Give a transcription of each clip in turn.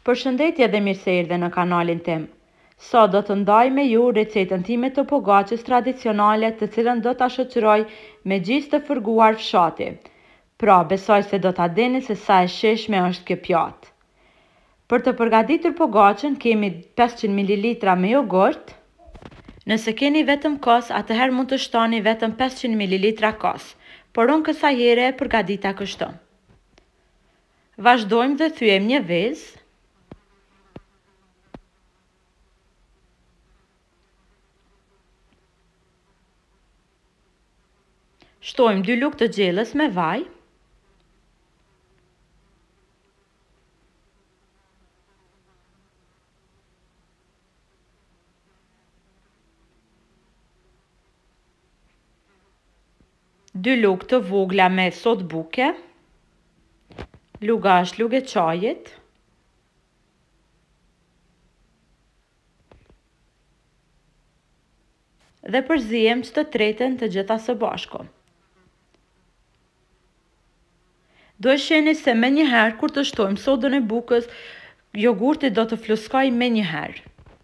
Përshëndetje dhe mirë se erdhe në kanalin tim. Sot do të ndaj me ju recetën time të pogaçës tradicionale të cilën do të shoqëroj me gjisë të fërguar fshati. Pra, besoj se do të dini se sa e shishme është kjo pjatë. Për të përgatitur pogaçën kemi 500 ml me jogurt. Nëse keni vetëm kos, atëherë mund të shtoni vetëm 500 ml kos, por unë kësaj here e përgatita kështu. Vazhdojmë dhe thyem një vezë. Shtojmë 2 lugë të gjellës me vaj. Dy lugë të vogla me sodë buke. Luga është lugë e çajit. Dhe përzijem që të tretën të gjitha së bashku. Do e shihni se me njëherë kur të shtojmë sodën e bukës, jogurti do të fluskoj me njëherë.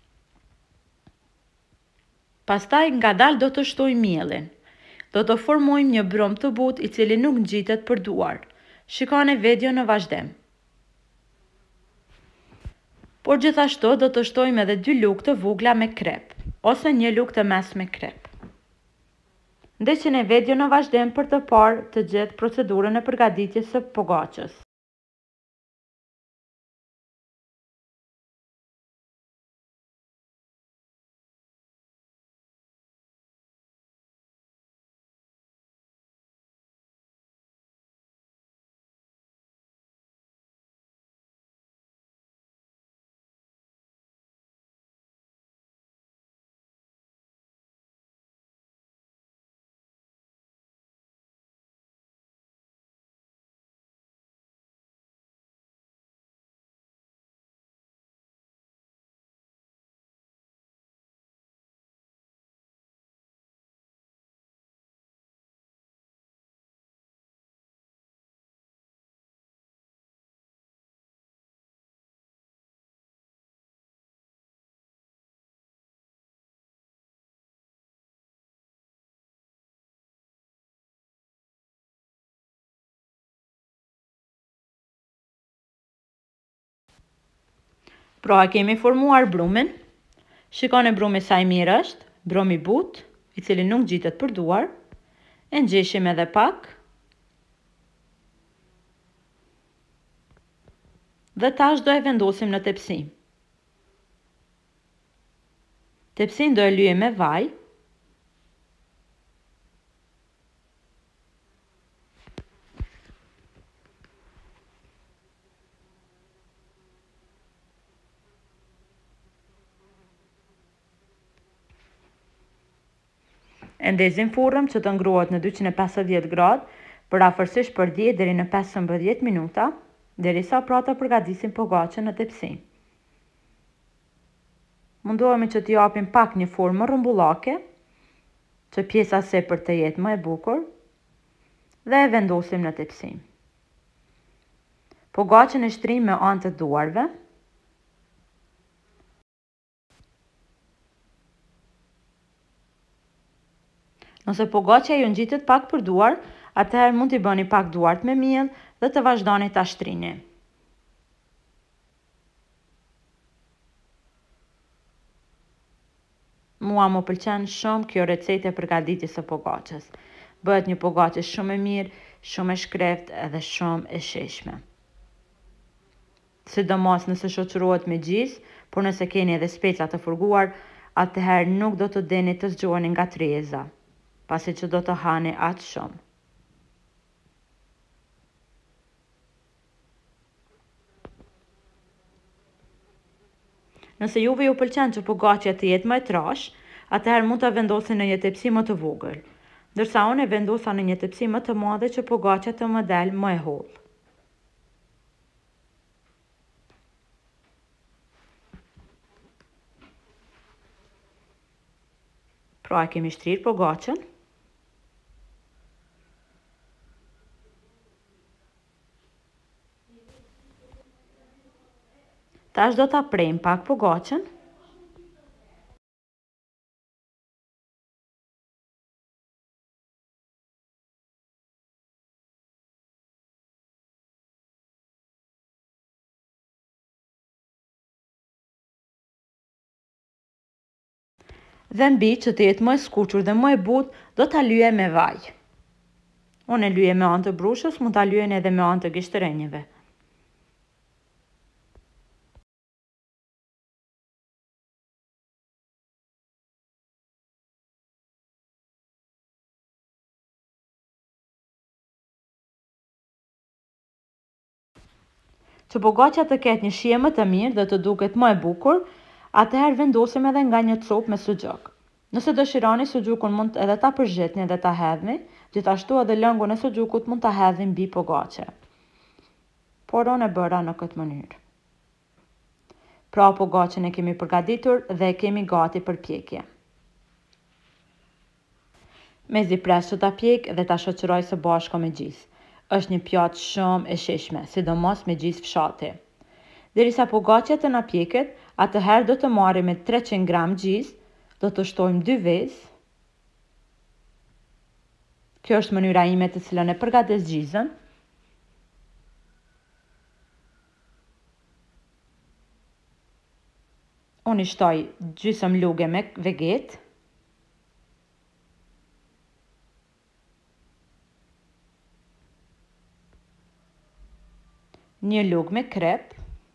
Pastaj ngadalë do të shtojmë mielin. Do të formojmë një brum të butë i cili nuk ngjitet për duar. Shikoni video në vazhdim. Por gjithashtu do të shtojmë edhe 2 lugë të vogla me krep, ose 1 lugë të mesme krep. Ndiqni video në vazhdim për të parë të gjithë procedurën e përgatitjes së pogaçës. Pra, kemi formuar brumin. Shikoni brumi sa i mirë është, brum i butë, i cili nuk ngjitet për duar. E ngjeshim edhe pak. Dhe tash do e vendosim në tepsi. Tepsin do e lyejmë me vaj. E ndezim furrën që të ngruhet në 250 gradë për afërsisht për 10 deri në 15 minuta, derisa pra të përgatisim pogaçën në tepsi. Mundohemi që t'i japim pak një formë rrumbullake, që pjesa sipër të jetë më e bukur, dhe e vendosim në tepsi. Pogaçën e shtrim me anë të duarve. Nëse pogaçja ju ngjitet pak për duar, atëherë mund t'i bëni pak duart me miell dhe të vazhdoni ta shtrini. Mua më pëlqen shumë kjo recetë e përgatitjes së pogaçës. Bëhet një pogaçe shumë e mirë, shumë e shkreftë edhe shumë e shijshme. Sidomos nëse shoqërohet me gjisë, por nëse keni edhe speca të fërguar, atëherë nuk do të dini të zgjoheni nga treza, pasi që do të hani aq shumë. Nëse juve ju pëlqen që pogaçja të jetë më e trashë, atëherë mund ta vendosni në një tepsi më të vogël, ndërsa unë e vendosa në një tepsi më të madhe që pogaçja të më dalë më e hollë. Pra, e kemi shtrirë pogaçën. Tash do ta prem pak pogaçën. Dhe mbi që të jetë më e skuqur dhe më e butë, do ta lyej me vaj. Unë e lyej me anë të brushës, mund ta lyejni edhe me anë të gishtërenjeve. Që pogaça të ketë një shije më të mirë dhe të duket më e bukur, atëherë vendosim edhe nga një copë me suxhuk. Nëse dëshironi, suxhukun mund edhe ta përzhetni dhe ta hedhni, gjithashtu edhe lëngun e suxhukut mund ta hedhni mbi pogaçe. Por unë e bëra në këtë mënyrë. Pra pogaçën e kemi përgatitur dhe e kemi gati për pjekje. Mezi pres që ta pjek dhe ta shoqëroj së bashku me gjis. Është një pjatë shumë e shijshme, sidomos me gjis fshati. Derisa pogaçja të na pjeket, atëherë do të marrim me 300 gram gjis, do të shtojmë 2 vezë. Kjo është mënyra ime të cilën e përgatis gjizën. Unë i shtoj gjysëm luge me vegetë. Një lugë me krep.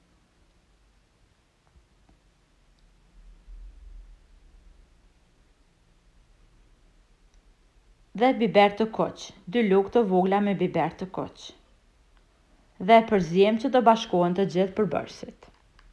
Dhe biber të kuq, 2 lugë të vogla me biber të kuq. Dhe përzijem që të bashkohen të gjithë përbërësit.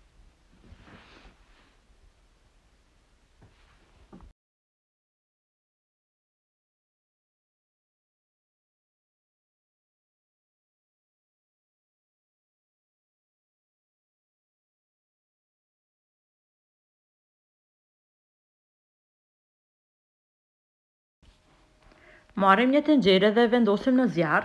Marrim një tenxhere dhe vendosim në zjarr.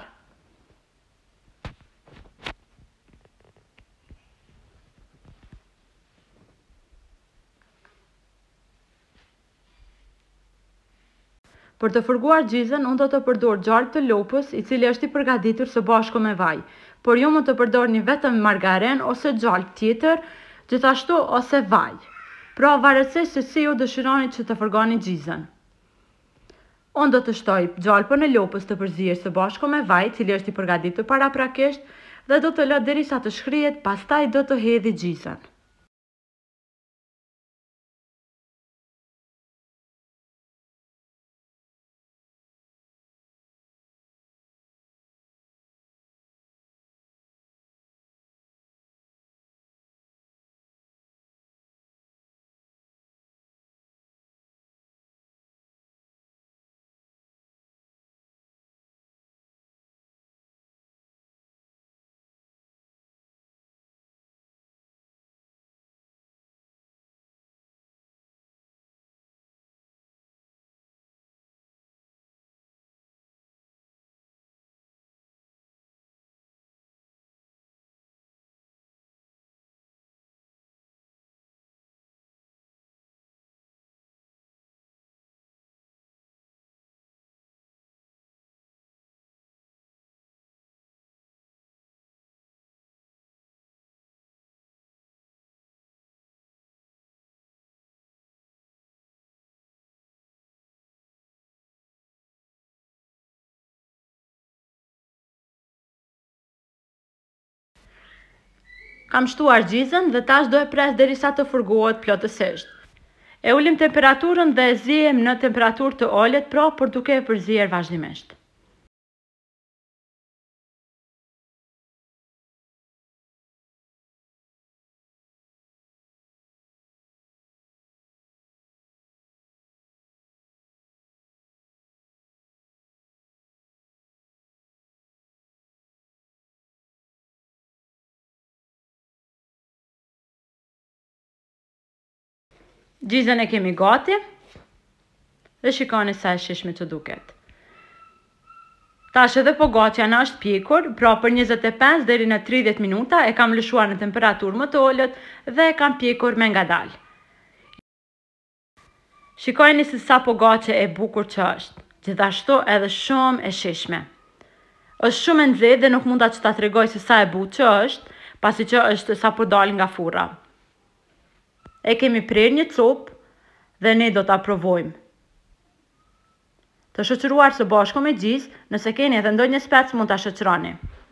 Për të fërguar gjizën, unë do të përdor gjalp të lopës, i cili është i përgatitur së bashku me vaj. Por ju mund të përdorni vetëm margaren ose gjalp tjetër, gjithashtu ose vaj. Pra varësisht se si ju dëshironi që të fërgoni gjizën. Unë do të shtoj gjalpën e lopës të përzier së bashku me vaj, cili është i përgatitur paraprakisht, dhe do të lë derisa të shkrihet, pastaj do të hedhi gjizën. Kam shtuar gjizën dhe tash do e pres derisa të fërgohet plotësisht. E ulim temperaturën dhe e zihem në temperaturë të ulët, pra për duke e përzier vazhdimisht. Gjizën e kemi gati dhe shikoni sa e shishme që duket. Tash edhe pogaçja na është pjekur, pra për 25 deri në 30 minuta e kam lëshuar në temperaturë më të ulët dhe e kam pjekur me ngadalë. Shikojeni se sa pogaçe e bukur që është, gjithashtu edhe shumë e shishme. Është shumë e nxehtë dhe nuk mund ta tregoj se sa e butë që është, pasi që është sa po dal nga furra. E kemi prerë një copë dhe ne do ta provojmë. Të shoqëruar së bashku me gjizë, nëse keni edhe ndonjë spec mund ta shoqëroni.